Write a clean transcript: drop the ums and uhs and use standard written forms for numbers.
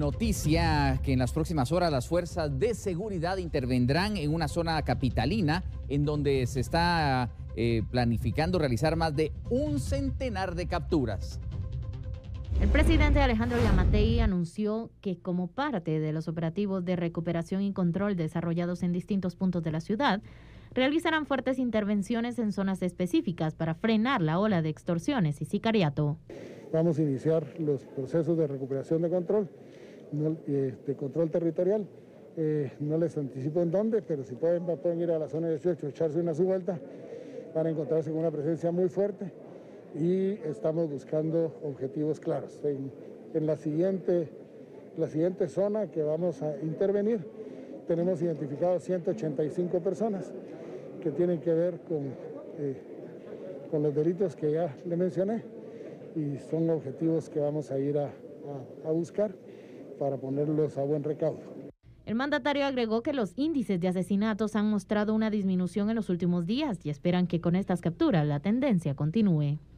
noticia que en las próximas horas las fuerzas de seguridad intervendrán en una zona capitalina en donde se está planificando realizar más de un centenar de capturas. El presidente Alejandro Yamatei anunció que como parte de los operativos de recuperación y control desarrollados en distintos puntos de la ciudad, realizarán fuertes intervenciones en zonas específicas para frenar la ola de extorsiones y sicariato. Vamos a iniciar los procesos de recuperación de control territorial. No les anticipo en dónde, pero si pueden ir a la zona 18, echarse una su vuelta, van a encontrarse con una presencia muy fuerte y estamos buscando objetivos claros. En la siguiente zona que vamos a intervenir, tenemos identificados 185 personas que tienen que ver con los delitos que ya le mencioné, y son objetivos que vamos a ir a buscar para ponerlos a buen recaudo. El mandatario agregó que los índices de asesinatos han mostrado una disminución en los últimos días y esperan que con estas capturas la tendencia continúe.